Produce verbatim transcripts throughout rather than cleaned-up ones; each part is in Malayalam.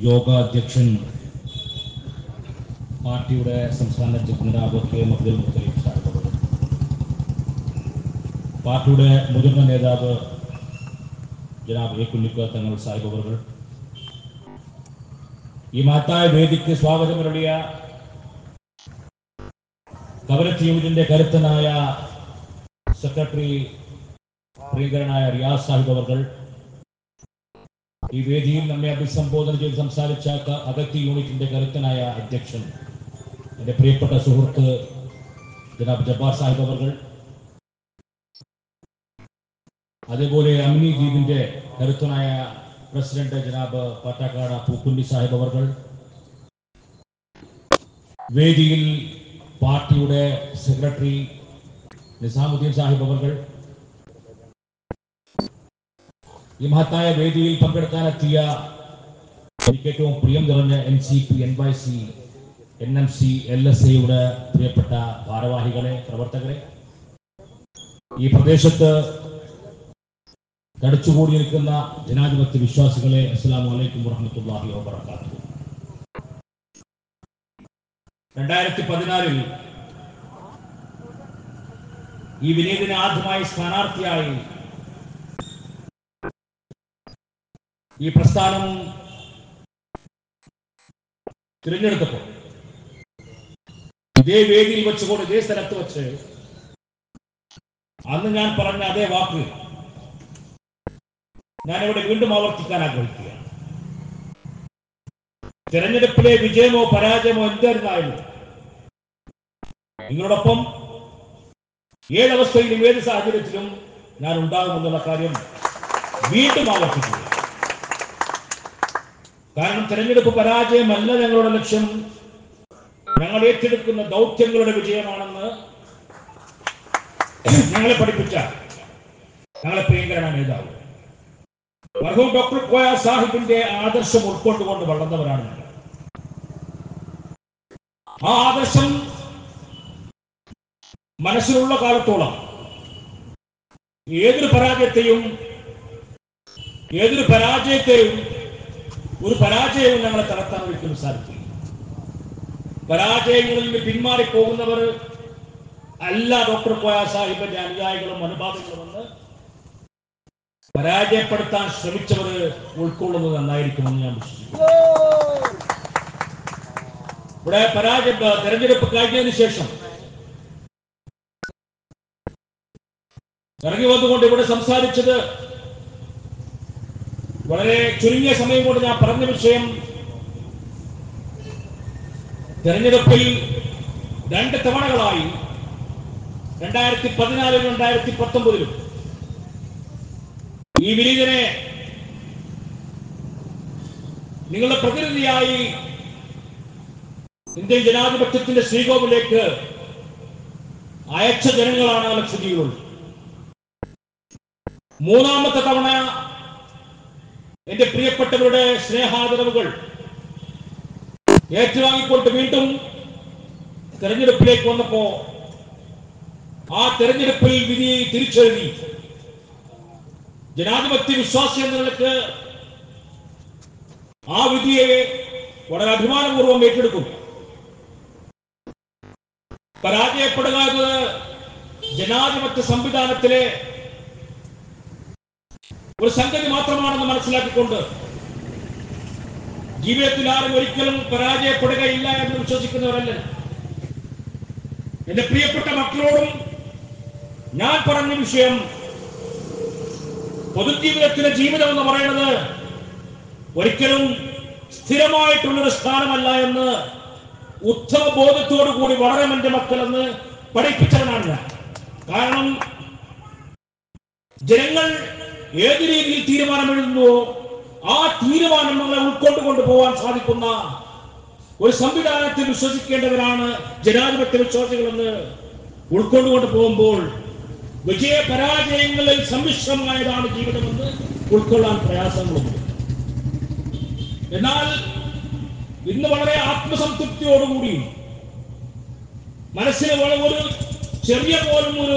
യോഗാധ്യക്ഷൻ പാർട്ടിയുടെ സംസ്ഥാന ജനറാബ് കെ എം അബ്ദുൽ മുത്തലീബ് സാഹിബ്, പാർട്ടിയുടെ മുതിർന്ന നേതാവ് ജനാബ് എ കുഞ്ഞിക്ക തങ്ങൾ സാഹിബ് അവർ, ഈ മഹത്തായ വേദിക്ക് സ്വാഗതമരുളിയ കവരത്തി യൂണിറ്റിന്റെ കരുത്തനായ സെക്രട്ടറി പ്രിയങ്കരനായ റിയാസ് സാഹിബ് അവർ, ഈ വേദിയിൽ നമ്മെ അഭിസംബോധന ചെയ്ത് സംസാരിച്ച അഗത്തി യൂണിറ്റിന്റെ കരുത്തനായ അധ്യക്ഷൻ എൻ്റെ പ്രിയപ്പെട്ട സുഹൃത്ത് ജനാബ് ജബ്ബാർ സാഹിബ് അവർ, അതേപോലെ അമിനി ദ്വീപിന്റെ കരുത്തനായ പ്രസിഡന്റ് ജനാബ് പാട്ടാക്കാട പൂക്കുണ്ടി സാഹിബ് അവർ, വേദിയിൽ പാർട്ടിയുടെ സെക്രട്ടറി നിസാമുദ്ദീൻ സാഹിബ് അവർ, ഈ മഹത്തായ വേദിയിൽ പങ്കെടുക്കാനെത്തിയ എനിക്ക് ഏറ്റവും പ്രിയം നിറഞ്ഞ N C P, N Y C, N M C, L S എയുടെ പ്രിയപ്പെട്ട ഭാരവാഹികളെ, പ്രവർത്തകരെ, ഈ പ്രദേശത്ത് തടിച്ചുകൂടിയിരിക്കുന്ന ജനാധിപത്യ വിശ്വാസികളെ, അസ്സലാമു അലൈക്കും വറഹ്മത്തുള്ളാഹി വബറകാതുഹു. രണ്ടായിരത്തി പതിനാലിൽ ഈ വിനീതിനെ ആദ്യമായി സ്ഥാനാർത്ഥിയായി ഈ പ്രസ്ഥാനം തിരഞ്ഞെടുത്തപ്പോൾ ഇതേ വേദിയിൽ വെച്ചുകൊണ്ട് ഇതേ സ്ഥലത്ത് വെച്ച് അന്ന് ഞാൻ പറഞ്ഞ അതേ വാക്ക് ഞാനിവിടെ വീണ്ടും ആവർത്തിക്കാൻ ആഗ്രഹിക്കുകയാണ്. തെരഞ്ഞെടുപ്പിലെ വിജയമോ പരാജയമോ എന്തായിരുന്നാലും നിങ്ങളോടൊപ്പം ഏതവസ്ഥയിലും ഏത് സാഹചര്യത്തിലും ഞാൻ ഉണ്ടാകുമെന്നുള്ള കാര്യം വീണ്ടും ആവർത്തിക്കുക. കാരണം തെരഞ്ഞെടുപ്പ് പരാജയമല്ല ഞങ്ങളുടെ ലക്ഷ്യം, ഞങ്ങൾ ഏറ്റെടുക്കുന്ന ദൗത്യങ്ങളുടെ വിജയമാണെന്ന് ഞങ്ങളെ പഠിപ്പിച്ച ഞങ്ങളെ പ്രിയങ്കരനായ നേതാവ് മർഹൂം ഡോക്ടർ കോയ സാഹിബിന്റെ ആദർശം ഉൾക്കൊണ്ടുകൊണ്ട് വളർന്നവരാണ് ഞങ്ങൾ. ആ ആദർശം മനസ്സിലുള്ള കാലത്തോളം ഏതൊരു പരാജയത്തെയും ഏതൊരു പരാജയത്തെയും ഒരു പരാജയവും ഞങ്ങളെ തളർത്താൻ ഒരിക്കലും സാധിക്കില്ല. പരാജയങ്ങളിൽ നിന്ന് പിന്മാറിപ്പോകുന്നവർ അല്ല ഡോക്ടർ കോയ സാഹിബിന്റെ അനുയായികളും അനുഭാവികളുമെന്ന് പരാജയപ്പെടുത്താൻ ശ്രമിച്ചവർ ഉൾക്കൊള്ളുന്നത് നന്നായിരിക്കുമെന്ന് ഞാൻ വിശ്വസിക്കുന്നു. ഇവിടെ പരാജയ തെരഞ്ഞെടുപ്പ് കഴിഞ്ഞതിന് ശേഷം ഇറങ്ങി വന്നുകൊണ്ട് ഇവിടെ സംസാരിച്ചത് വളരെ ചുരുങ്ങിയ സമയം കൊണ്ട് ഞാൻ പറഞ്ഞ വിഷയം, തെരഞ്ഞെടുപ്പിൽ രണ്ട് തവണകളായി രണ്ടായിരത്തി പതിനാലിലും രണ്ടായിരത്തി പത്തൊമ്പതിലും ഈ വിനീതനെ നിങ്ങളുടെ പ്രതിനിധിയായി ഇന്ത്യൻ ജനാധിപത്യത്തിന്റെ ശ്രീകോവിലേക്ക് അയച്ച ജനങ്ങളാണ് ലക്ഷദ്വീപിലുള്ളത്. മൂന്നാമത്തെ തവണ എന്റെ പ്രിയപ്പെട്ടവരുടെ സ്നേഹാദരവുകൾ ഏറ്റുവാങ്ങിക്കൊണ്ട് വീണ്ടും തെരഞ്ഞെടുപ്പിലേക്ക് വന്നപ്പോ ആ തെരഞ്ഞെടുപ്പിൽ വിധി തിരിച്ചെഴുതി ജനാധിപത്യ വിശ്വാസി എന്ന നിലക്ക് ആ വിധിയെ വളരെ അഭിമാനപൂർവ്വം ഏറ്റെടുക്കും. പരാജയപ്പെടുക എന്നത് ജനാധിപത്യ സംവിധാനത്തിലെ ഒരു സംഗതി മാത്രമാണെന്ന് മനസ്സിലാക്കിക്കൊണ്ട് ജീവിതത്തിൽ ആരും ഒരിക്കലും പരാജയപ്പെടുകയില്ല എന്ന് വിശ്വസിക്കുന്നവരല്ല. എന്റെ പ്രിയപ്പെട്ട മക്കളോടും ഞാൻ പറഞ്ഞ വിഷയം, പൊതുജീവിതത്തിലെ ജീവിതം എന്ന് പറയുന്നത് ഒരിക്കലും സ്ഥിരമായിട്ടുള്ളൊരു സ്ഥാനമല്ല എന്ന് ഉത്തമ ബോധത്തോടു കൂടി വളരെ എന്റെ മക്കൾ എന്ന് പഠിപ്പിച്ചവനാണ് ഞാൻ. കാരണം ജനങ്ങൾ ഏത് രീതിയിൽ തീരുമാനമെഴുതുന്നുവോ ആ തീരുമാനം നമ്മളെ ഉൾക്കൊണ്ടുകൊണ്ട് പോകാൻ സാധിക്കുന്ന ഒരു സംവിധാനത്തിൽ വിശ്വസിക്കേണ്ടവരാണ് ജനാധിപത്യ വിശ്വാസികളെന്ന് ഉൾക്കൊണ്ടുകൊണ്ട് പോകുമ്പോൾ വിജയ പരാജയങ്ങളിൽ സമ്മിശ്രമായതാണ് ജീവിതമെന്ന് ഉൾക്കൊള്ളാൻ പ്രയാസങ്ങളുണ്ട്. എന്നാൽ ഇന്ന് വളരെ ആത്മസംതൃപ്തിയോടുകൂടി മനസ്സിന് വളരെ ഒരു ചെറിയ പോലും ഒരു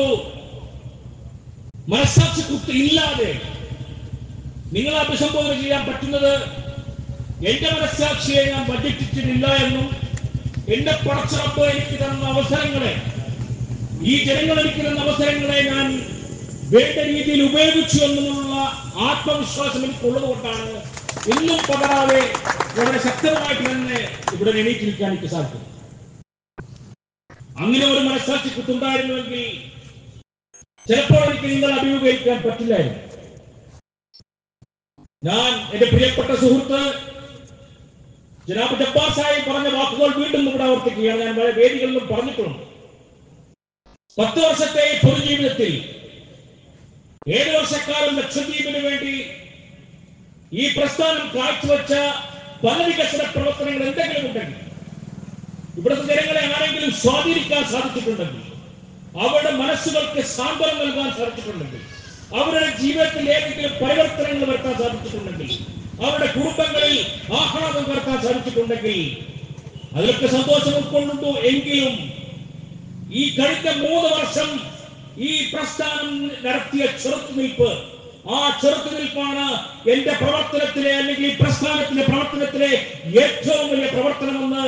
മനസ്സാക്ഷി കുത്തി ഇല്ലാതെ നിങ്ങളെ അഭിസംബോധന ചെയ്യാൻ പറ്റുന്നത് എന്റെ മനസ്സാക്ഷിയെ ഞാൻ ബഡ്ജറ്റിട്ടില്ല എന്നും എന്റെ പടച്ചറപ്പ് എനിക്ക് തന്ന അവസരങ്ങളെ, ഈ ജനങ്ങൾ എനിക്ക് തന്ന അവസരങ്ങളെ ഞാൻ വേണ്ട രീതിയിൽ ഉപയോഗിച്ചു എന്നുള്ള ആത്മവിശ്വാസം എനിക്കുള്ളത് കൊണ്ടാണ് ഇന്നും പകരാതെ വളരെ ശക്തമായിട്ട് തന്നെ ഇവിടെ എണീറ്റിരിക്കാൻ എനിക്ക് സാധിക്കും. അങ്ങനെ ഒരു മനസ്സാക്ഷി കുത്തുണ്ടായിരുന്നുവെങ്കിൽ ചിലപ്പോൾ എനിക്ക് നിങ്ങൾ അഭിമുഖീകരിക്കാൻ പറ്റില്ലായിരുന്നു. ഞാൻ എന്റെ പ്രിയപ്പെട്ട സുഹൃത്ത് ജനാബ് ജബ്ബാർ സാഹിബ് പറഞ്ഞ വാക്കുകൾ വീണ്ടും ഇവിടെ ആവർത്തിക്കുകയാണ്. ഞാൻ പല വേദികളിലും പറഞ്ഞിട്ടുണ്ട്. പത്ത് വർഷത്തെ പൊതുജീവിതത്തിൽ ഏഴ് വർഷക്കാലം ലക്ഷദ്വീപിന് വേണ്ടി ഈ പ്രസ്ഥാനം കാഴ്ചവെച്ച പല വികസന പ്രവർത്തനങ്ങൾ എന്തെങ്കിലും ഉണ്ടെങ്കിൽ, ഇവിടുത്തെ ജനങ്ങളെ ആരെങ്കിലും സ്വാധീനിക്കാൻ സാധിച്ചിട്ടുണ്ടെങ്കിൽ, അവരുടെ മനസ്സുകൾക്ക് സാന്ത്വനം നൽകാൻ സാധിച്ചിട്ടുണ്ടെങ്കിൽ, അവരുടെ ജീവിതത്തിൽ ഏതെങ്കിലും പരിവർത്തനങ്ങൾ വരുത്താൻ സാധിച്ചിട്ടുണ്ടെങ്കിൽ, അവരുടെ കുടുംബങ്ങളിൽ ആഹ്ലാദം വരുത്താൻ സാധിച്ചിട്ടുണ്ടെങ്കിൽ, അതിലൊക്കെ സന്തോഷം ഉൾക്കൊള്ളുന്നു. എങ്കിലും ഈ കഴിഞ്ഞ മൂന്ന് വർഷം ഈ പ്രസ്ഥാനം നടത്തിയ ചെറുത്തുനിൽപ്പ്, ആ ചെറുത്തുനിൽപ്പാണ് എന്റെ പ്രവർത്തനത്തിലെ അല്ലെങ്കിൽ ഈ പ്രസ്ഥാനത്തിലെ പ്രവർത്തനത്തിലെ ഏറ്റവും വലിയ പ്രവർത്തനമെന്ന്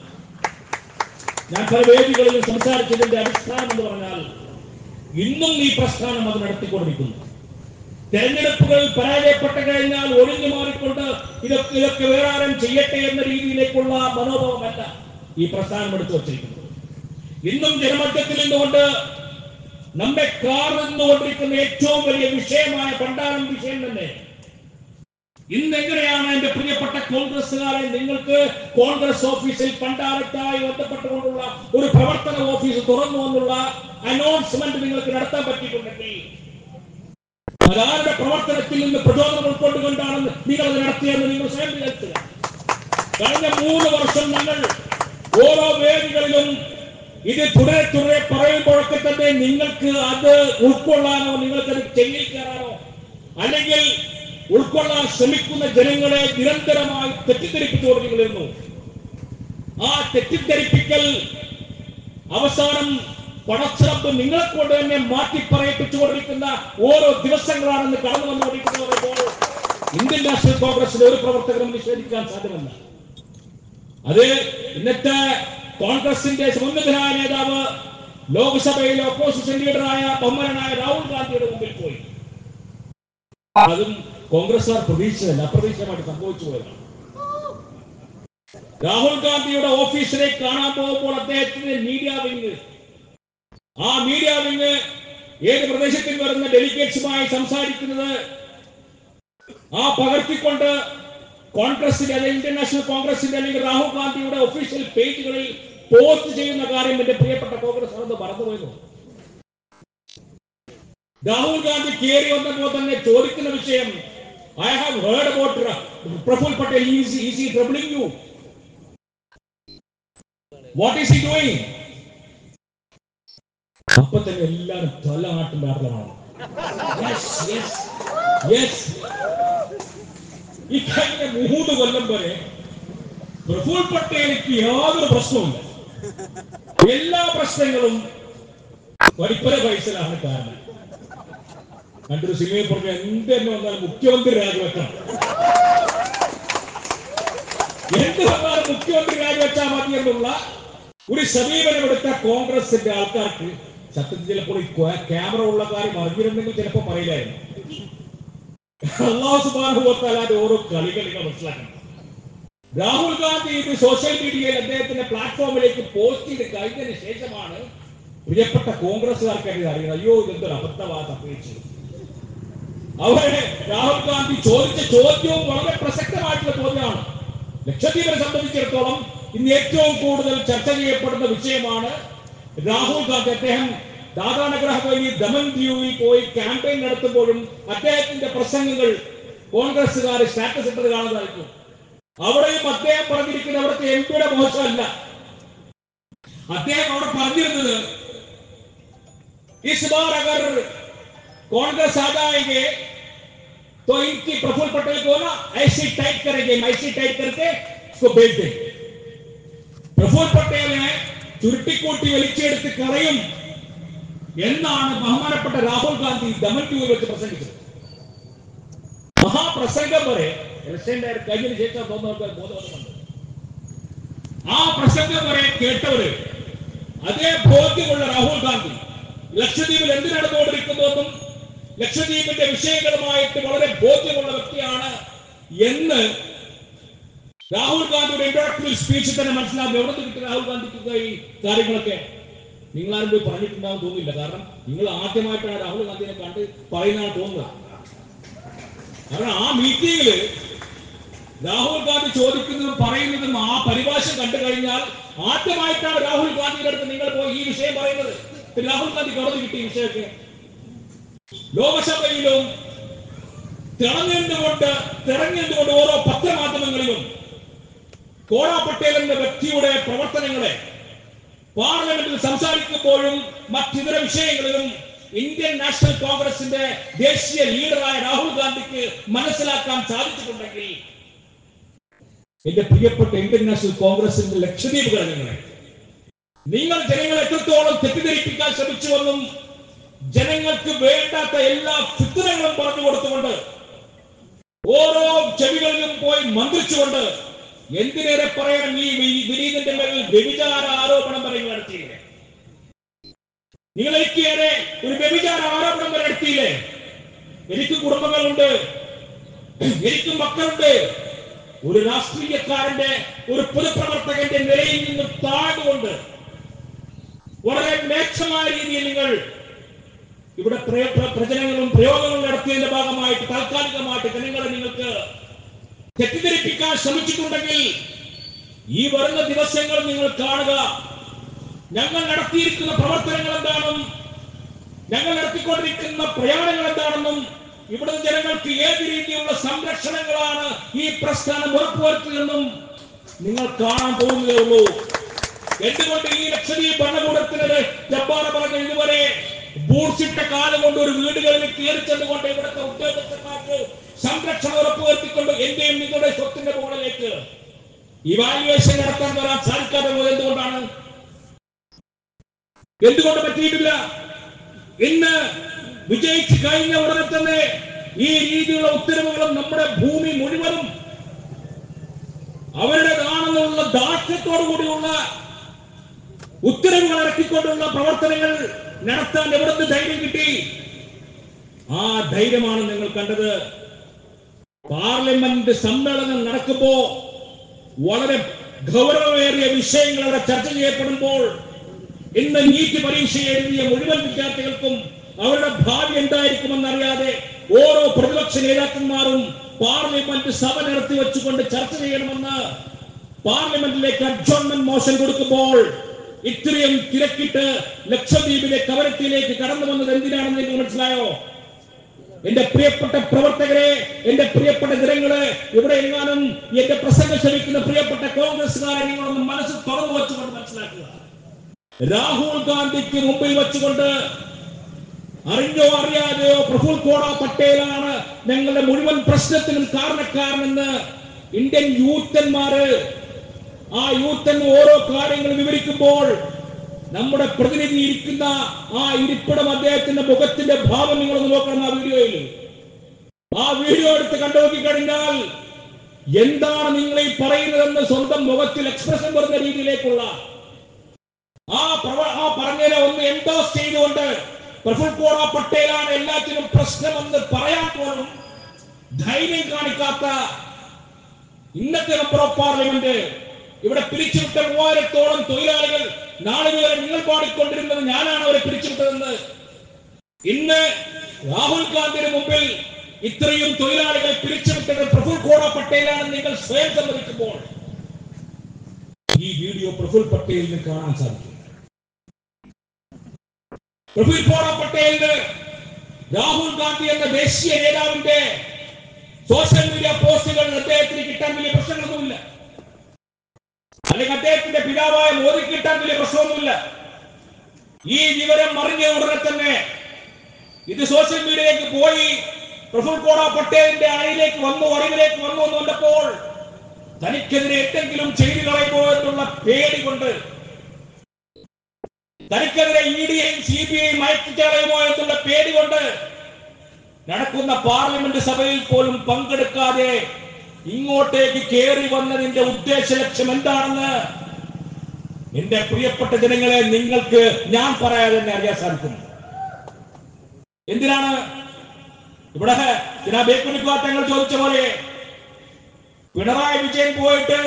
ഞാൻ പല വേദികളിലും സംസാരിച്ചതിന്റെ അടിസ്ഥാനം എന്ന് പറഞ്ഞാൽ, ഇന്നും ഈ പ്രസ്ഥാനം അത് നടത്തിക്കൊണ്ടിരിക്കുന്നു. തെരഞ്ഞെടുപ്പുകൾ പരാജയപ്പെട്ടു കഴിഞ്ഞാൽ ഒഴിഞ്ഞു മാറിക്കൊണ്ട് ഇതൊക്കെ ഇതൊക്കെ വേറെ ആരും ചെയ്യട്ടെ എന്ന രീതിയിലേക്കുള്ള മനോഭാവമല്ല ഈ പ്രസ്ഥാനം എടുത്തു വച്ചിരിക്കുന്നത്. ഇന്നും ജനമധ്യത്തിൽ നിന്നുകൊണ്ട് നമ്മെ കാർന്നുകൊണ്ടിരിക്കുന്ന ഏറ്റവും വലിയ വിഷയമായ പണ്ടാരം വിഷയം തന്നെ, ഇന്ന് എങ്ങനെയാണ് എന്റെ പ്രിയപ്പെട്ട കോൺഗ്രസ്സുകാരെ നിങ്ങൾക്ക് കോൺഗ്രസ് ഓഫീസിൽ പണ്ടാരത്തായി ബന്ധപ്പെട്ടുകൊണ്ടുള്ള ഒരു പ്രവർത്തന ഓഫീസ് തുറന്നു എന്നുള്ള അനൗൺസ്മെന്റ് നിങ്ങൾക്ക് നടത്താൻ പറ്റിയിട്ടുണ്ടെങ്കിൽ, അതാരുടെ പ്രവർത്തനത്തിൽ നിന്ന് പ്രചോദനം ഉൾക്കൊണ്ടുകൊണ്ടാണ് നിങ്ങൾ അത് നടത്തിയെന്ന് നിങ്ങൾ സ്വയം വിലയിരുത്തുക. കഴിഞ്ഞ മൂന്ന് വർഷം നിങ്ങൾ ഓരോ വേദികളിലും ഇത് തുടരെ തുടരെ പറയുമ്പോഴൊക്കെ തന്നെ നിങ്ങൾക്ക് അത് ഉൾക്കൊള്ളാനോ നിങ്ങൾക്ക് അത് ചെയ്യിക്കാനോ അല്ലെങ്കിൽ ഉൾക്കൊള്ളാൻ ശ്രമിക്കുന്ന ജനങ്ങളെ നിരന്തരമായി തെറ്റിദ്ധരിപ്പിച്ചുകൊണ്ടിരിക്കുന്നു. ആ തെറ്റിദ്ധരിപ്പിക്കൽ അവസാനം പടച്ചറപ്പ് നിങ്ങളെ കൊണ്ട് തന്നെ മാറ്റി പറയിപ്പിച്ചുകൊണ്ടിരിക്കുന്ന ഓരോ ദിവസങ്ങളാണെന്ന് കടന്നു വന്നുകൊണ്ടിരിക്കുന്നത് ഇന്ത്യൻ നാഷണൽ കോൺഗ്രസിലെ ഒരു പ്രവർത്തകരും നിഷേധിക്കാൻ സാധ്യമല്ല. അത് ഇന്നത്തെ കോൺഗ്രസിന്റെ സമുന്നതനായ നേതാവ് ലോക്സഭയിലെ ഓപ്പോസിഷൻ ലീഡറായ ബഹുമാനായ രാഹുൽ ഗാന്ധിയുടെ മുമ്പിൽ പോയി. അതും കോൺഗ്രസ്സുകാർ പ്രതീക്ഷിച്ചതല്ല, അപ്രതീക്ഷിതമായിട്ട് സംഭവിച്ചു പോയതാണ്. രാഹുൽ ഗാന്ധിയുടെ ഓഫീസിലേക്ക് കാണാൻ പോകുമ്പോൾ അദ്ദേഹത്തിന്റെ മീഡിയ വിങ്, ആ മീഡിയ വിങ് ഏത് പ്രദേശത്തിൽ വരുന്ന ഡെലിഗേറ്റ്സുമായി സംസാരിക്കുന്നത് ആ പകർത്തിക്കൊണ്ട് കോൺഗ്രസിന്റെ അല്ലെങ്കിൽ ഇന്ത്യൻ നാഷണൽ കോൺഗ്രസിന്റെ അല്ലെങ്കിൽ രാഹുൽ ഗാന്ധിയുടെ ഒഫീഷ്യൽ പേജുകളിൽ പോസ്റ്റ് ചെയ്യുന്ന കാര്യം എന്റെ പ്രിയപ്പെട്ട കോൺഗ്രസ് ആണെന്ന് മറന്നുപോയത്. രാഹുൽ ഗാന്ധി കയറി വന്നപ്പോൾ തന്നെ ചോദിക്കുന്ന വിഷയം, I have heard about Praful Patel, is is he troubling you, what is he doing? അപ്പൊ തന്നെ എല്ലാവരും തല നാട്ടിന്റെ ആട്ടമാണ്. ഈ കഴിഞ്ഞ മൂന്ന് കൊല്ലം വരെ പ്രഫുൽ പട്ടേലിക്ക് യാതൊരു പ്രശ്നവുമില്ല. എല്ലാ പ്രശ്നങ്ങളും പരിപ്പര പൈസലാണ് കാരണം. കണ്ടൊരു സിനിമയെ പറഞ്ഞ എന്ത് തന്നെ വന്നാലും മുഖ്യമന്ത്രി രാജിവെക്കണം, എന്ത് വന്നാലും മുഖ്യമന്ത്രി രാജിവെച്ചാൽ മതി എന്നുള്ള ഒരു സമീപനമെടുത്ത കോൺഗ്രസിന്റെ ആൾക്കാർക്ക് സത്യത്തിൽ ചിലപ്പോൾ ഈ ക്യാമറ ഉള്ള കാര്യം അറിഞ്ഞിരുന്നെങ്കിൽ ചിലപ്പോൾ പറയില്ലായിരുന്നു. അല്ലാഹു സുബ്ഹാനഹു വ തആലയുടെ ഓരോ കളികളികൾ മനസ്സിലാക്കണം. രാഹുൽ ഗാന്ധി ഇത് സോഷ്യൽ മീഡിയയിൽ അദ്ദേഹത്തിന്റെ പ്ലാറ്റ്ഫോമിലേക്ക് പോസ്റ്റ് ചെയ്ത് കഴിഞ്ഞതിന് ശേഷമാണ് പ്രിയപ്പെട്ട കോൺഗ്രസ്സുകാർക്ക് അറിയുന്നത്, അയ്യോ ഇതെന്തൊരു അബദ്ധവാ സംഭവിച്ചത്. അവരെ രാഹുൽ ഗാന്ധി ചോദിച്ച ചോദ്യവും വളരെ പ്രസക്തമായിട്ടുള്ള ചോദ്യമാണ്. ലക്ഷദ്വീപിനെ സംബന്ധിച്ചിടത്തോളം ഇന്ന് ഏറ്റവും കൂടുതൽ ചർച്ച ചെയ്യപ്പെടുന്ന വിഷയമാണ് രാഹുൽ ഗാന്ധി. അദ്ദേഹം ദാദാനഗർ ഹവേലി ദമൻ ദിയുവിൽ പോയി ക്യാമ്പയിൻ നടത്തുമ്പോഴും അദ്ദേഹത്തിന്റെ പ്രസംഗങ്ങൾ കോൺഗ്രസ്സുകാർ സ്റ്റാറ്റസ് ഇട്ടത് കാണുന്നതായിരിക്കും. അവിടെയും അദ്ദേഹം പറഞ്ഞിരിക്കുന്നത് അവിടുത്തെ എം പിയുടെ മോശമല്ല. അദ്ദേഹം അവിടെ പറഞ്ഞിരുന്നത്, इस बार अगर कांग्रेस आ जाएंगे तो इनकी प्रफुल्ल पटेल को ना ऐसी टाइट करेंगे, ऐसी टाइट करके उसको भेज देंगे. प्रफुल्ल पटेल ने ചുരുട്ടിക്കൂട്ടി വലിച്ചെടുത്ത് കളയും എന്നാണ് ബഹുമാനപ്പെട്ട രാഹുൽ ഗാന്ധി ദമൻ ദിയുവിൽ വെച്ച് പ്രസംഗിച്ചത്. മഹാപ്രസംഗം വരെ പ്രസിഡന്റ് കഴിഞ്ഞതിന് ശേഷം തോന്നുന്നവർക്ക് ബോധവന്നുണ്ട്. ആ പ്രസംഗം വരെ കേട്ടവര് അതേ ബോധ്യമുള്ള രാഹുൽ ഗാന്ധി ലക്ഷദ്വീപിൽ എന്ത് നടന്നുകൊണ്ടിരിക്കുന്നുവെന്നും ലക്ഷദ്വീപിന്റെ വിഷയങ്ങളുമായിട്ട് വളരെ ബോധ്യമുള്ള വ്യക്തിയാണ് എന്ന് രാഹുൽ ഗാന്ധിയുടെ ഇൻട്രോഡക്ടറി സ്പീച്ചിൽ തന്നെ മനസ്സിലാകും. എവിടെ കിട്ടും രാഹുൽ ഗാന്ധിക്ക് ഈ കാര്യങ്ങളൊക്കെ? നിങ്ങളാരും പോയി പറഞ്ഞിട്ടുണ്ടാവും തോന്നില്ല. കാരണം നിങ്ങൾ ആദ്യമായിട്ടാണ് രാഹുൽ ഗാന്ധിനെ കണ്ട് പറയുന്നതാണ് തോന്നുക. കാരണം ആ മീറ്റിംഗില് രാഹുൽ ഗാന്ധി ചോദിക്കുന്നതും പറയുന്നതും ആ പരിഭാഷ കണ്ടു കഴിഞ്ഞാൽ ആദ്യമായിട്ടാണ് രാഹുൽ ഗാന്ധിയുടെ അടുത്ത് നിങ്ങൾ പോയി ഈ വിഷയം പറയുന്നത്. രാഹുൽ ഗാന്ധി കടന്നു കിട്ടിയ വിഷയമൊക്കെ ലോകസഭയിലും തിളങ്ങുകൊണ്ട് തിളങ്ങിയതുകൊണ്ട് ഓരോ പത്രമാധ്യമങ്ങളിലും കോട പട്ടേൽ എന്ന വ്യക്തിയുടെ പ്രവർത്തനങ്ങളെ പാർലമെന്റിൽ സംസാരിക്കുമ്പോഴും മറ്റിതര വിഷയങ്ങളിലും ഇന്ത്യൻ നാഷണൽ കോൺഗ്രസിന്റെ ദേശീയ ലീഡറായ രാഹുൽ ഗാന്ധിക്ക് മനസ്സിലാക്കാൻ സാധിച്ചിട്ടുണ്ടെങ്കിൽ എന്റെ പ്രിയപ്പെട്ട ഇന്ത്യൻ നാഷണൽ കോൺഗ്രസിന്റെ ലക്ഷദ്വീപ് ഘടകങ്ങളെ നിങ്ങൾ ജനങ്ങളെ എത്രത്തോളം തെറ്റിദ്ധരിപ്പിക്കാൻ ശ്രമിച്ചുവെന്നും ജനങ്ങൾക്ക് വേണ്ടാത്ത എല്ലാ ഫിത്നകളും പറഞ്ഞു കൊടുത്തുകൊണ്ട് ഓരോ ചെവികളിലും പോയി മന്ത്രിച്ചുകൊണ്ട് എന്തിനേറെ പറയണം ഈ വിനീതന്റെ മേൽ വ്യഭിചാര ആരോപണം വരെ നടത്തിയില്ലേ? നിങ്ങൾ എനിക്കേറെ ഒരു വ്യഭിചാര ആരോപണം വരെ നടത്തിയില്ലേ? എനിക്ക് കുടുംബങ്ങളുണ്ട്, എനിക്കും മക്കളുണ്ട്. ഒരു രാഷ്ട്രീയക്കാരന്റെ ഒരു പൊതുപ്രവർത്തകന്റെ നിലയിൽ നിന്ന് താഴ്ന്നുകൊണ്ട് വളരെ മേക്ഷമായ രീതിയിൽ നിങ്ങൾ ഇവിടെ പ്രചരണങ്ങളും പ്രയോഗങ്ങളും നടത്തിയതിന്റെ ഭാഗമായിട്ട് താൽക്കാലികമായിട്ട് ജനങ്ങളെ നിങ്ങൾക്ക് തെറ്റിദ്ധരിപ്പിക്കാൻ ശ്രമിച്ചിട്ടുണ്ടെങ്കിൽ ഈ വരുന്ന ദിവസങ്ങൾ നിങ്ങൾ കാണുക. ഞങ്ങൾ നടത്തിയിരിക്കുന്ന പ്രവർത്തനങ്ങൾ എന്താണെന്നും ഞങ്ങൾ നടത്തിക്കൊണ്ടിരിക്കുന്ന പ്രയാണങ്ങൾ എന്താണെന്നും ഇവിടുത്തെ ജനങ്ങൾക്ക് ഏത് രീതിയിലുള്ള സംരക്ഷണങ്ങളാണ് ഈ പ്രസ്ഥാനം ഉറപ്പുവരുത്തുന്നതെന്നും നിങ്ങൾ കാണാൻ പോകുന്നതേ ഉള്ളൂ. എന്തുകൊണ്ട് ഈ ലക്ഷദ്വീപ് ഭരണകൂടത്തിന് ജബ്ബാർ പറഞ്ഞ ഇതുവരെ ബൂർസിട്ട കാലം കൊണ്ട് ഒരു വീടുകളിൽ കയറി ചെന്നുകൊണ്ട് ഇവിടുത്തെ ഉദ്യോഗസ്ഥന്മാർക്ക് സംരക്ഷണം ഉറപ്പുവരുത്തിക്കൊണ്ട് എന്റെയും നിങ്ങളുടെ സ്വത്തിന്റെ മുകളിലേക്ക് ഇവാലുവേഷൻ നടത്താൻ വരാൻ സാധിക്കാതെ പോയത് എന്തുകൊണ്ടാണ്? എന്തുകൊണ്ട് പറ്റിയിട്ടില്ല? ഇന്ന് വിജയിച്ച് കഴിഞ്ഞ ഉടനെ തന്നെ ഈ രീതിയിലുള്ള ഉത്തരവുകളും നമ്മുടെ ഭൂമി മുഴുവനും അവരുടേതാണെന്നുള്ള ദാർഢ്യത്തോടു കൂടിയുള്ള ഉത്തരവുകൾ ഇറക്കിക്കൊണ്ടുള്ള പ്രവർത്തനങ്ങൾ നടത്താൻ എവിടുന്ന് ധൈര്യം കിട്ടി? ആ ധൈര്യമാണ് നിങ്ങൾ കണ്ടത്. പാർലമെന്റ് സമ്മേളനം നടക്കുമ്പോ വളരെ ഗൗരവമേറിയ വിഷയങ്ങൾ അവിടെ ചർച്ച ചെയ്യപ്പെടുമ്പോൾ ഇന്ന് നീറ്റ് പരീക്ഷ എഴുതിയ മുഴുവൻ വിദ്യാർത്ഥികൾക്കും അവരുടെ ഭാവി എന്തായിരിക്കുമെന്നറിയാതെ ഓരോ പ്രതിപക്ഷ നേതാക്കന്മാരും പാർലമെന്റ് സഭ നടത്തി വെച്ചുകൊണ്ട് ചർച്ച ചെയ്യണമെന്ന് പാർലമെന്റിലേക്ക് അഡ്ജോൺമെന്റ് മോഷൻ കൊടുക്കുമ്പോൾ ഇത്രയും തിരക്കിട്ട് ലക്ഷദ്വീപിലെ കവരത്തിയിലേക്ക് കടന്നു വന്നത് എന്തിനാണെന്ന് നിങ്ങൾക്ക് മനസ്സിലായോ? എന്റെ പ്രിയപ്പെട്ട പ്രവർത്തകരെ, എന്റെ പ്രിയപ്പെട്ട ജനങ്ങളെ, ഇവിടെ എങ്ങാനും എന്റെ പ്രസംഗം ശ്രമിക്കുന്ന പ്രിയപ്പെട്ട കോൺഗ്രസ്സുകാരെ നിങ്ങളൊന്ന് മനസ്സ് തുറന്നു വെച്ചുകൊണ്ട് മനസ്സിലാക്കുക. രാഹുൽ ഗാന്ധിക്ക് മുമ്പിൽ വെച്ചുകൊണ്ട് അറിഞ്ഞോ അറിയാതെയോ പ്രഫുൽ കോട പട്ടേലാണ് ഞങ്ങളുടെ മുഴുവൻ പ്രശ്നത്തിനും കാരണക്കാരനെന്ന് ഇന്ത്യൻ യൂത്തന്മാര് ആ യൂത്തൻ ഓരോ കാര്യങ്ങൾ വിവരിക്കുമ്പോൾ നമ്മുടെ പ്രതിനിധി ഇരിക്കുന്ന ആ ഇരിപ്പിടം അദ്ദേഹത്തിന്റെ മുഖത്തിന്റെ ഭാവം നിങ്ങളൊന്ന് നോക്കണം. ആ വീഡിയോയിൽ ആ വീഡിയോ എടുത്ത് കണ്ടു നോക്കി കഴിഞ്ഞാൽ എന്താണ് നിങ്ങൾ ഈ പറയുന്നതെന്ന് സ്വന്തം മുഖത്തിൽ എക്സ്പ്രഷൻ വരുന്ന രീതിയിലേക്കുള്ള ആ ആ പറഞ്ഞതിനെ ഒന്ന് എൻഡോസ് ചെയ്തുകൊണ്ട് പ്രഫുൽ കോട പട്ടേലാണ് എല്ലാത്തിനും പ്രശ്നമെന്ന് പറയാൻ പോലും ധൈര്യം കാണിക്കാത്ത ഇന്നത്തെ മെമ്പർ ഓഫ് പാർലമെന്റ് ഇവിടെ പിരിച്ചുവിട്ട മൂവായിരത്തോളം തൊഴിലാളികൾ നാളുകളെ നിങ്ങൾ പാടിക്കൊണ്ടിരുന്നത് ഞാനാണ് അവരെ പിരിച്ചുവിട്ടതെന്ന് ഇന്ന് രാഹുൽ ഗാന്ധിയുടെ മുമ്പിൽ ഇത്രയും തൊഴിലാളികൾ പിരിച്ചുവിട്ടത് പ്രഫുൽ കോട പട്ടേലാണെന്ന് നിങ്ങൾ സ്വയം സമ്മതിക്കുമ്പോൾ ഈ വീഡിയോ പ്രഫുൽ പട്ടേലിന് കാണാൻ സാധിക്കും. പ്രഫുൽ കോട പട്ടേലിന് രാഹുൽ ഗാന്ധി എന്ന ദേശീയ നേതാവിന്റെ സോഷ്യൽ മീഡിയ പോസ്റ്റുകൾ അദ്ദേഹത്തിന് കിട്ടാൻ വലിയ പ്രശ്നങ്ങളൊന്നുമില്ല. അല്ലെങ്കിൽ അദ്ദേഹത്തിന്റെ പിതാവായ മോദി കിട്ടാൻ വലിയ പ്രശ്നമൊന്നുമില്ല. ഈ വിവരം അറിഞ്ഞ ഉടനെ തന്നെ ഇത് സോഷ്യൽ മീഡിയയിലേക്ക് പോയി പ്രഫുൽ കോട പട്ടേലിന്റെ അണിയിലേക്ക് വന്നു, അറിവിലേക്ക് വന്നു എന്ന് കണ്ടപ്പോൾ തനിക്കെതിരെ എന്തെങ്കിലും ചെയ്തു കളയുമോ എന്നുള്ള പേടി കൊണ്ട്, തനിക്കെതിരെ ഇ ഡിയെയും സി ബി ഐയും അയച്ചു കളയുമോ എന്നുള്ള പേടി കൊണ്ട് നടക്കുന്ന പാർലമെന്റ് സഭയിൽ പോലും പങ്കെടുക്കാതെ ഇങ്ങോട്ടേക്ക് കയറി വന്നതിന്റെ ഉദ്ദേശ ലക്ഷ്യം എന്താണെന്ന് എന്റെ പ്രിയപ്പെട്ട ജനങ്ങളെ നിങ്ങൾക്ക് ഞാൻ പറയാതെ തന്നെ അറിയാൻ സാധിക്കും. എന്തിനാണ് ഇവിടെ തങ്ങൾ ചോദിച്ച പോലെ പിണറായി വിജയൻ പോയിട്ട്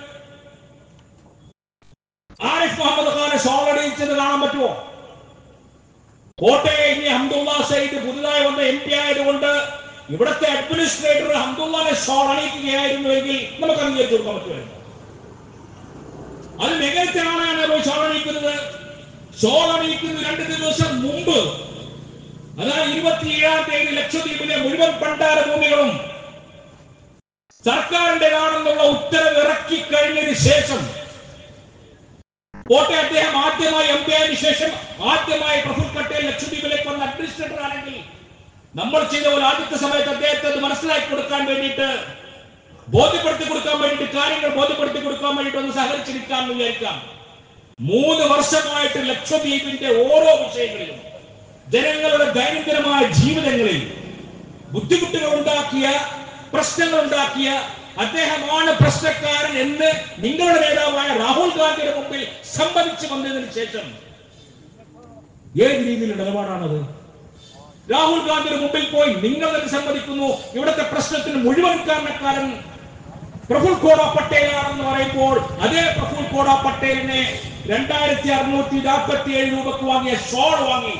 ആരിഫ് മുഹമ്മദ് ഖാനെ ഷോളടിച്ചത് കാണാൻ പറ്റുമോ? കോട്ടയം ഇനി ഹംദുള്ള സയ്യിദ് പുതുതായി വന്ന എം പി ആയതുകൊണ്ട് ഇവിടുത്തെ അഡ്മിനിസ്ട്രേറ്റർ ഹംദുള്ളാനെ ഷോൾ അണിയിക്കുകയായിരുന്നുവെങ്കിൽ നമുക്ക് അംഗീകരിച്ചു കൊടുക്കാൻ പറ്റുമായിരുന്നു. അത് മികച്ചനാണ് പോയി ഷോൾ അണിയിക്കുന്നത്. ഷോൾ അണിയിക്കുന്ന രണ്ട് ദിവസം മുമ്പ്, അതായത് ഇരുപത്തിയേഴാം തീയതി ലക്ഷദ്വീപിലെ മുഴുവൻ പണ്ടാര ഭൂമികളും സർക്കാരിന്റേതാണെന്നുള്ള ഉത്തരവ് ഇറക്കി കഴിഞ്ഞതിന് ശേഷം കോട്ടയം അദ്ദേഹം ആദ്യമായി എം പി ആയതിനു ശേഷം ആദ്യമായി പ്രഫുൽ പട്ടേൽ ലക്ഷദ്വീപിലേക്ക് വന്ന അഡ്മിനിസ്ട്രേറ്റർ ആണെങ്കിൽ നമ്മൾ ചെയ്ത പോലെ ആദ്യത്തെ സമയത്ത് അദ്ദേഹത്തെ അത് മനസ്സിലാക്കി കൊടുക്കാൻ വേണ്ടിയിട്ട്, ബോധ്യപ്പെടുത്തി കൊടുക്കാൻ വേണ്ടിയിട്ട്, കാര്യങ്ങൾ ബോധ്യപ്പെടുത്തി കൊടുക്കാൻ വേണ്ടിയിട്ട് ഒന്ന് സഹകരിച്ചിരിക്കാമെന്ന് വിചാരിക്കാം. മൂന്ന് വർഷമായിട്ട് ലക്ഷദ്വീപിന്റെ ഓരോ വിഷയങ്ങളിലും ജനങ്ങളുടെ ദൈനംദിനമായ ജീവിതങ്ങളിൽ ബുദ്ധിമുട്ടുകൾ ഉണ്ടാക്കിയ, പ്രശ്നങ്ങൾ ഉണ്ടാക്കിയ അദ്ദേഹമാണ് പ്രശ്നക്കാരൻ എന്ന് നിങ്ങളുടെ നേതാവായ രാഹുൽ ഗാന്ധിയുടെ മുമ്പിൽ സമ്മതിച്ചു വന്നതിന് ശേഷം ഏത് രീതിയിലുള്ള നിലപാടാണത്? രാഹുൽ ഗാന്ധിയുടെ മുമ്പിൽ പോയി നിങ്ങൾ തന്നെ സമ്മതിക്കുന്നു ഇവിടുത്തെ പ്രശ്നത്തിന് മുഴുവൻ കാരണക്കാരൻ പ്രഫുൽ കോട പട്ടേലാണെന്ന് പറയുമ്പോൾ അതേ പ്രഫുൽ കോട പട്ടേലിനെ രണ്ടായിരത്തി അറുന്നൂറ്റി നാൽപ്പത്തി ഏഴ് രൂപക്ക് വാങ്ങിയ ഷോൾ വാങ്ങി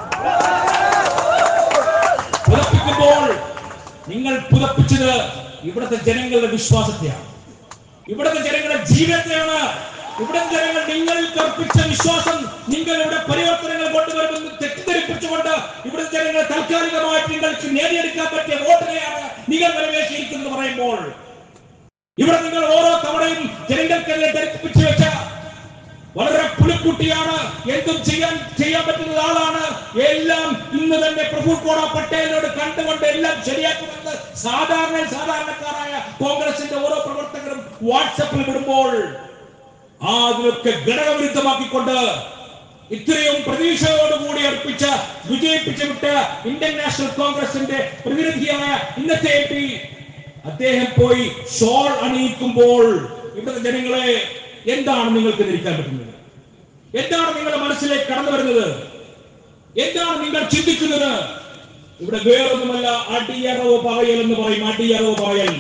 പുതപ്പിക്കുമ്പോൾ നിങ്ങൾ പുതപ്പിച്ചത് ഇവിടുത്തെ ജനങ്ങളുടെ വിശ്വാസത്തെയാണ്, ഇവിടുത്തെ ജനങ്ങളുടെ ജീവിതത്തെയാണ്. ഇവിടുത്തെ ജനങ്ങൾ നിങ്ങളിൽ കർപ്പിച്ച വിശ്വാസം, നിങ്ങളുടെ പരിവർത്തനങ്ങൾ കൊണ്ടുവരുമെന്ന് തെറ്റിദ്ധരിപ്പിച്ചുകൊണ്ട് ഇവിടുത്തെ ജനങ്ങൾ താൽക്കാലികമായിട്ട് നിങ്ങൾക്ക് നേടിയെടുക്കാൻ പറ്റിയ വോട്ടിനെയാണ് നിങ്ങൾ നിറവേറ്റിയിരിക്കുന്നത് പറയുമ്പോൾ ഇവിടെ നിങ്ങൾ ഓരോ തവണയും ജനങ്ങൾക്കെതിരെ ധരിപ്പിച്ചു വെച്ച വളരെ പുലിക്കുട്ടിയാണ്, എന്തും ചെയ്യാൻ ചെയ്യാൻ പറ്റുന്ന ആളാണ്, എല്ലാം ഇന്ന് തന്നെ പ്രഫുൽ കോട പട്ടേലിനോട് കണ്ടുകൊണ്ട് എല്ലാം ശരിയാക്കുമെന്ന് സാധാരണ സാധാരണക്കാരായ കോൺഗ്രസിന്റെ ഓരോ പ്രവർത്തകരും വാട്സപ്പിൽ വിടുമ്പോൾ അതിനൊക്കെ ഘടകവിരുദ്ധമാക്കിക്കൊണ്ട് ഇത്രയും പ്രതീക്ഷയോടുകൂടി അർപ്പിച്ച വിജയിപ്പിച്ചു വിട്ട ഇന്ത്യൻ നാഷണൽ കോൺഗ്രസിന്റെ പ്രതിനിധിയായ ഇന്നത്തെ എം പി അദ്ദേഹം പോയി ഷോൾ അണിയിക്കുമ്പോൾ ഇവിടുത്തെ ജനങ്ങളെ എന്താണ് നിങ്ങൾക്ക് ധരിക്കാൻ പറ്റുന്നത്? എന്താണ് നിങ്ങളുടെ മനസ്സിലേക്ക് കടന്നു വരുന്നത്? എന്താണ് നിങ്ങൾ ചിന്തിക്കുന്നത്? ഇവിടെ വേറൊന്നുമല്ല, അടിയറവ് പറയൽ എന്ന് പറയും. അടിയറവ് പറയൽ,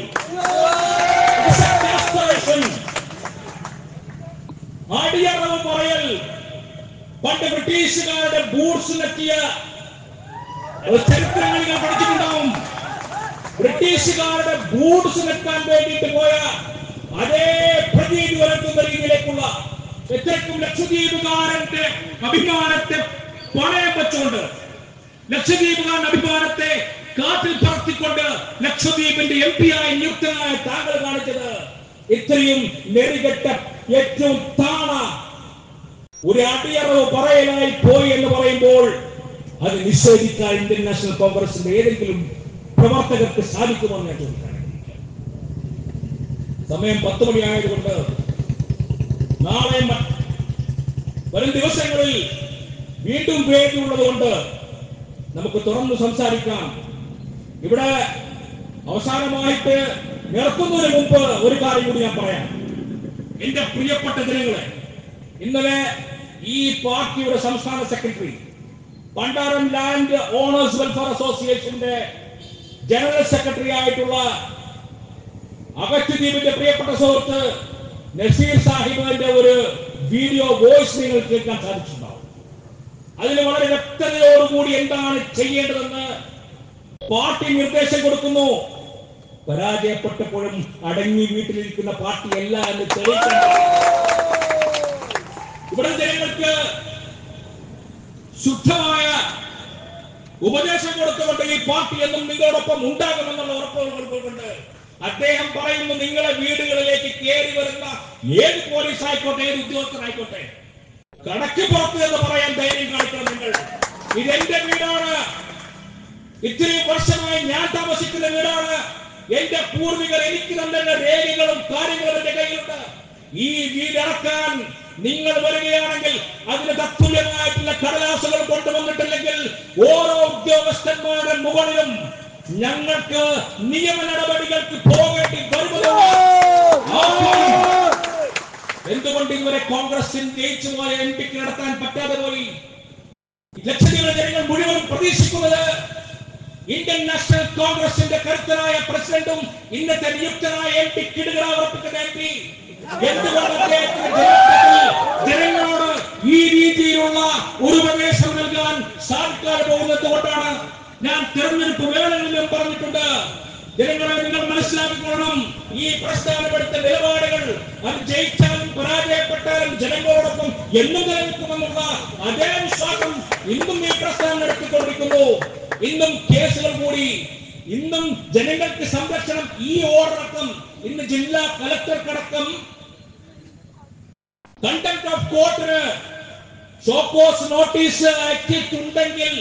അടിയറവ് പറയൽ. പണ്ട് ബ്രിട്ടീഷുകാരുടെ ബൂട്ട്സ് നെറ്റിയ ചരിത്രങ്ങൾ നിങ്ങൾ പഠിച്ചിട്ടുണ്ടാവും. ബ്രിട്ടീഷുകാരുടെ ബൂട്ട്സ് നെക്കാൻ വേണ്ടിയിട്ട് പോയ അതേ പ്രതീതി വരുത്തുന്ന രീതിയിലേക്കുള്ള എത്രയ്ക്കും ലക്ഷദ്വീപുകാരന്റെ അഭിമാനത്തെ പണയം വെച്ചുകൊണ്ട്, ലക്ഷദ്വീപുകാരന്റെ അഭിമാനത്തെ കാറ്റിൽ പറത്തിക്കൊണ്ട് ലക്ഷദ്വീപിന്റെ എം പി ആയി നിയുക്തനായ താങ്കൾ കാണിച്ചത് ഇത്രയും നെറികെട്ട ഏറ്റവും താണ ഒരു അടിയറവ് പറയലായി പോയി എന്ന് പറയുമ്പോൾ അത് നിഷേധിക്കാൻ ഇന്ത്യൻ നാഷണൽ കോൺഗ്രസിന്റെ ഏതെങ്കിലും പ്രവർത്തകർക്ക് സാധിക്കുമെന്ന് ഞാൻ ചോദിക്കാം. സമയം പത്ത് മണിയായതുകൊണ്ട് നാളെ വരും ദിവസങ്ങളിൽ വീണ്ടും വേദിയുള്ളതുകൊണ്ട് നമുക്ക് തുറന്നു സംസാരിക്കാം. ഇവിടെ അവസാനമായിട്ട് നിർത്തുന്നതിന് മുമ്പ് ഒരു കാര്യം കൂടി ഞാൻ പറയാം. എന്റെ പ്രിയപ്പെട്ട ജനങ്ങളെ, ഇന്നലെ ഈ പാർട്ടിയുടെ സംസ്ഥാന സെക്രട്ടറി, പണ്ടാരം ലാൻഡ് ഓണേഴ്സ് വെൽഫെയർ അസോസിയേഷന്റെ ജനറൽ സെക്രട്ടറി ആയിട്ടുള്ള അഗസ്ത്യദ്വീപിന്റെ പ്രിയപ്പെട്ട സുഹൃത്ത് നസീർ സാഹിബിന്റെ ഒരു വീഡിയോ വോയിസ് നിങ്ങൾ കേൾക്കാൻ സാധിച്ചിട്ടുണ്ടാവും. അതിൽ വളരെ വ്യക്തതയോടുകൂടി എന്താണ് ചെയ്യേണ്ടതെന്ന് പാർട്ടി നിർദ്ദേശം കൊടുക്കുന്നു. പരാജയപ്പെട്ടപ്പോഴും അടങ്ങി വീട്ടിലിരിക്കുന്ന പാർട്ടിയല്ല എന്ന് തെളിയിക്കേണ്ട ഇവിടെ ജനങ്ങൾക്ക് ശുദ്ധമായ ഉപദേശം കൊടുത്തുകൊണ്ട് ഈ പാർട്ടി എന്നും നിങ്ങളോടൊപ്പം ഉണ്ടാകുമെന്നുള്ള ഉറപ്പുകൾ കൊടുത്തുകൊണ്ട് അദ്ദേഹം പറയുന്നു, നിങ്ങളെ വീടുകളിലേക്ക് കയറി വരുന്ന ഏത് പോലീസ് ആയിക്കോട്ടെ, ഏത് ഉദ്യോഗസ്ഥനായിക്കോട്ടെ, കടക്ക് പുറത്ത് എന്ന് പറയാൻ ധൈര്യം കാണിക്കണം. നിങ്ങൾ ഇതെന്റെ വീടാണ്, ഇത്രയും വർഷമായി ഞാൻ താമസിക്കുന്ന വീടാണ്, എന്റെ പൂർവികർ എനിക്ക് തന്നെ രേഖകളും കാര്യങ്ങളും എന്റെ കയ്യിലുണ്ട്. ഈ വീടിറക്കാൻ നിങ്ങൾ വരികയാണെങ്കിൽ അതിന് തത്തുല്യമായിട്ടുള്ള കടലാസുകൾ കൊണ്ടുവന്നിട്ടില്ലെങ്കിൽ ഓരോ ഉദ്യോഗസ്ഥന്മാരുടെ മുകളിലും ഞങ്ങൾക്ക് നിയമ നടപടികൾക്ക് പോകേണ്ടി വരുമല്ലോ. എന്തുകൊണ്ട് ഇതുവരെ കോൺഗ്രസിൽ ജയിച്ചു പോയ എം പിക്ക് നടത്താൻ പറ്റാതെ പോയി? ലക്ഷദ്വീപിലെ ജനങ്ങൾ മുഴുവൻ പ്രതീക്ഷിക്കുന്നത് ഇന്ത്യൻ നാഷണൽ കോൺഗ്രസിന്റെ കരുത്തനായ പ്രസിഡന്റും ഇന്നത്തെ നിയുക്തനായ എം പി കിടുകിട ഉറപ്പിക്കുന്ന എം പി എന്തുകൊണ്ട് അദ്ദേഹത്തിന് ജനങ്ങളോട് ഈ രീതിയിലുള്ള ഒരു ഉപദേശം നൽകാൻ സാധിക്കാതെ പോകുന്നത് കൊണ്ടാണ്. ഞാൻ തെരഞ്ഞെടുപ്പ് വേളകളിലും പറഞ്ഞിട്ടുണ്ട്, ജനങ്ങളെ നിങ്ങൾ മനസ്സിലാക്കിക്കൊള്ളണം. ഈ പ്രസ്ഥാനപ്പെടുത്ത നിലപാടുകൾ അത് ജയിച്ചാലും പരാജയപ്പെട്ടാലും ജനങ്ങളോടൊപ്പം എന്നും നിലനിൽക്കുമെന്നുള്ള അതേ വിശ്വാസം ഇന്നും ഈ പ്രസ്ഥാനം നടത്തിക്കൊണ്ടിരിക്കുന്നു. ഇന്നും കേസുകൾ കൂടി, ഇന്നും ജനങ്ങൾക്ക് സംരക്ഷണം ഈ ഓർഡറടക്കം ഇന്ന് ജില്ലാ കലക്ടർക്കടക്കം കണ്ടംപ്റ്റ് ഓഫ് കോർട്ടിന് ഷോക്കോസ് നോട്ടീസ് അയച്ചിട്ടുണ്ടെങ്കിൽ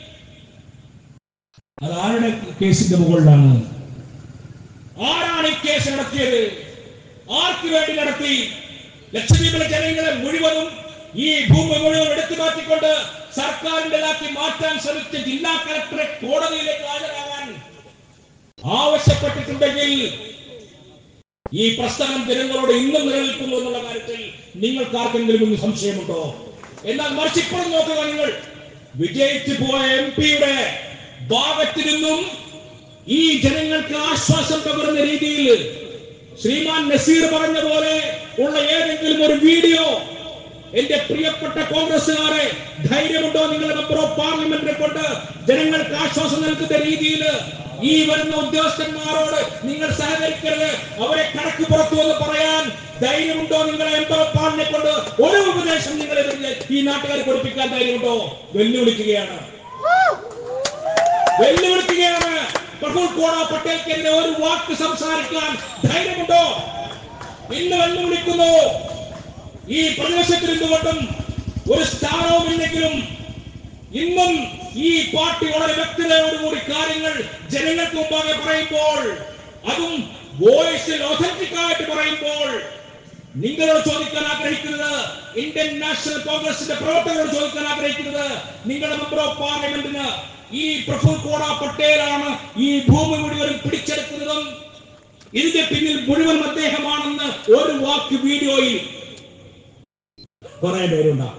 അത് ആരുടെ കേസിന്റെ മുകളിലാണ്? ആരാണ് ഈ കേസ് നടത്തിയത്? ആർക്ക് വേണ്ടി നടത്തി? ലക്ഷദ്വീപിലെ ജനങ്ങളെ മുഴുവനും ഈ ഭൂമി മുഴുവൻ എടുത്തു മാറ്റിക്കൊണ്ട് സർക്കാരിൻ്റെതാക്കി മാറ്റാൻ ശ്രമിച്ച ജില്ലാ കലക്ടറെ കോടതിയിലേക്ക് ഹാജരാകാൻ ആവശ്യപ്പെട്ടിട്ടുണ്ടെങ്കിൽ ഈ പ്രസ്ഥാനം ജനങ്ങളോട് ഇന്നും നിലനിൽക്കുന്നു എന്നുള്ള കാര്യത്തിൽ നിങ്ങൾക്ക് ആർക്കെങ്കിലും ഒന്ന് സംശയമുണ്ടോ? എന്നാൽ മറിച്ച് ഇപ്പോഴും നോക്കുക, നിങ്ങൾ വിജയിച്ചു പോയ എം പിയുടെ ഭാഗത്തു നിന്നും ഈ ജനങ്ങൾക്ക് ആശ്വാസം പകരുന്ന രീതിയിൽ ശ്രീമാൻ നസീർ പറഞ്ഞ പോലെ ഉള്ള ഏതെങ്കിലും ഒരു വീഡിയോ എന്റെ പ്രിയപ്പെട്ട കോൺഗ്രസുകാരെ, ധൈര്യമുണ്ടോ നിങ്ങളുടെ മെമ്പർ ഓഫ് പാർലമെന്റിനെ കൊണ്ട് ജനങ്ങൾക്ക് ആശ്വാസം നൽകുന്ന രീതിയിൽ ഈ വരുന്ന ഉദ്യോഗസ്ഥന്മാരോട് നിങ്ങൾ സഹകരിക്കരുത്, അവരെ കണക്ക് പുറത്തു എന്ന് പറയാൻ ധൈര്യമുണ്ടോ? നിങ്ങളെ മെമ്പർ ഓഫ് പാർലമെന്റിനെ കൊണ്ട് ഒരു ഉപദേശം നിങ്ങളെ ഈ നാട്ടുകാർ കൊടുപ്പിക്കാൻ ധൈര്യമുണ്ടോ? വെല്ലുവിളിക്കുകയാണ്, വെല്ലുവിളിക്കുകയാണ്. പ്രഫുൽ കോട പട്ടേൽക്കെതിരെ ഒരു വാക്ക് സംസാരിക്കാൻ ധൈര്യമുണ്ടോ? ഇന്ന് വെല്ലുവിളിക്കുന്നു. ഈ പ്രദേശത്തിൽ നിന്നുകൊണ്ടും ഒരു സ്ഥാനവും ഇല്ലെങ്കിലും ഇന്നും ഈ പാർട്ടി വളരെ വ്യക്തതയോടുകൂടി കാര്യങ്ങൾ ജനങ്ങൾക്ക് മുമ്പാകെ പറയുമ്പോൾ, അതും വോയിസിൽ ഒതന്റിക് ആയിട്ട് പറയുമ്പോൾ, നിങ്ങളോട് ചോദിക്കാൻ ആഗ്രഹിക്കുന്നത്, ഇന്ത്യൻ നാഷണൽ കോൺഗ്രസിന്റെ പ്രവർത്തകരോട് ചോദിക്കാൻ ആഗ്രഹിക്കുന്നത്, നിങ്ങളുടെ മെമ്പർ ഓഫ് പാർലമെന്റിന് ഈ പ്രഫുൽ കോട പട്ടേലാണ് ഈ ഭൂമി മുഴുവനും പിടിച്ചെടുക്കുന്നതും ഇതിന്റെ പിന്നിൽ മുഴുവൻ അദ്ദേഹമാണെന്ന് ഒരു വാക്ക് വീഡിയോയിൽ കുറെ പേരുണ്ടാകും.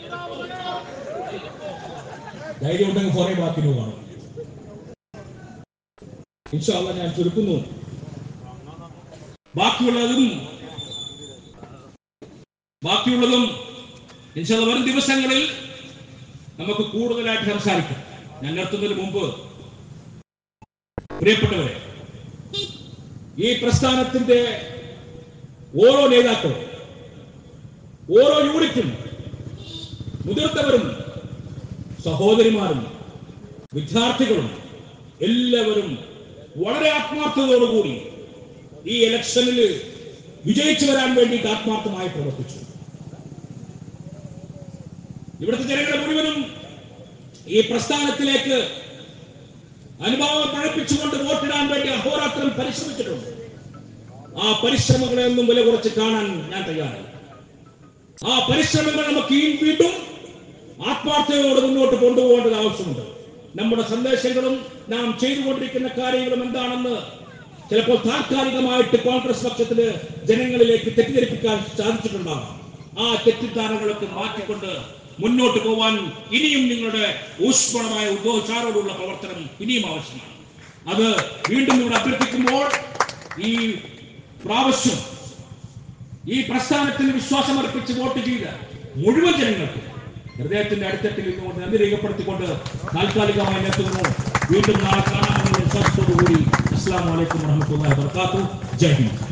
ധൈര്യം ഉണ്ടെങ്കിൽ കുറെ വാക്കിന് കാണും. ഇൻഷാ അല്ലാഹ് ഞാൻ ചുരുക്കുന്നു. ബാക്കിയുള്ളതും ബാക്കിയുള്ളതും ഇൻഷാ അല്ലാഹ് വരും ദിവസങ്ങളിൽ നമുക്ക് കൂടുതലായിട്ട് സംസാരിക്കാം. ഞാൻ നിർത്തുന്നതിന് മുമ്പ് പ്രിയപ്പെട്ടവരെ, ഈ പ്രസ്ഥാനത്തിന്റെ ഓരോ നേതാക്കളും, ഓരോ യൂണിറ്റും, മുതിർന്നവരും സഹോദരിമാരും വിദ്യാർത്ഥികളും എല്ലാവരും വളരെ ആത്മാർത്ഥതയോടുകൂടി ഈ ഇലക്ഷനിൽ വിജയിച്ചു വരാൻ വേണ്ടിയിട്ട് ആത്മാർത്ഥമായി പ്രവർത്തിച്ചു. ഇവിടുത്തെ ജനങ്ങളെ മുഴുവനും ഈ പ്രസ്ഥാനത്തിലേക്ക് അനുഭവം പഴപ്പിച്ചുകൊണ്ട് വോട്ടിടാൻ വേണ്ടി അഹോരാത്രം പരിശ്രമിച്ചിട്ടുണ്ട്. ആ പരിശ്രമങ്ങളെ ഒന്നും വില കുറച്ച് കാണാൻ ഞാൻ തയ്യാറായി. ആ പരിശ്രമങ്ങൾ നമുക്ക് ഈ വീണ്ടും ആത്മാർത്ഥതയോടെ മുന്നോട്ട് കൊണ്ടുപോകേണ്ടത് ആവശ്യമുണ്ട്. നമ്മുടെ സന്ദേശങ്ങളും നാം ചെയ്തുകൊണ്ടിരിക്കുന്ന കാര്യങ്ങളും എന്താണെന്ന് ചിലപ്പോൾ താൽക്കാലികമായിട്ട് കോൺഗ്രസ് പക്ഷത്തിന് ജനങ്ങളിലേക്ക് തെറ്റിദ്ധരിപ്പിക്കാൻ സാധിച്ചിട്ടുണ്ടാകാം. ആ തെറ്റിദ്ധാരണകളൊക്കെ മാറ്റിക്കൊണ്ട് മുന്നോട്ട് പോവാൻ ഇനിയും നിങ്ങളുടെ ഊഷ്മളമായ ഉദ്യോഗാരോടുള്ള പ്രവർത്തനം ഇനിയും ആവശ്യമാണ്. അത് വീണ്ടും ഇവിടെ അഭ്യർത്ഥിക്കുമ്പോൾ ഈ പ്രാവശ്യം ഈ പ്രസ്ഥാനത്തിന് വിശ്വാസമർപ്പിച്ച് വോട്ട് ചെയ്ത മുഴുവൻ ജനങ്ങൾക്ക് ഹൃദയത്തിന്റെ അടിത്തട്ടിൽ നിന്നുകൊണ്ട് നന്ദി രേഖപ്പെടുത്തിക്കൊണ്ട് താൽക്കാലികമായി നിർത്തുന്നു. വീണ്ടും നാളെ കാണാമെന്നുള്ള വിശ്വാസത്തോടുകൂടി അസ്സലാമു അലൈക്കും വറഹ്മത്തുള്ളാഹി വബറകാതുഹു. ജയ് ഹിന്ദ്.